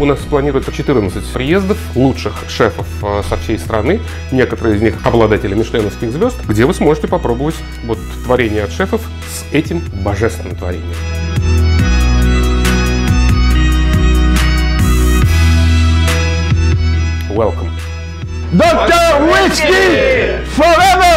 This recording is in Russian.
у нас планируется 14 приездов лучших шефов со всей страны, некоторые из них обладатели мишленовских звезд, где вы сможете попробовать вот творение от шефов с этим божественным творением. Welcome. Doctor Whisky forever!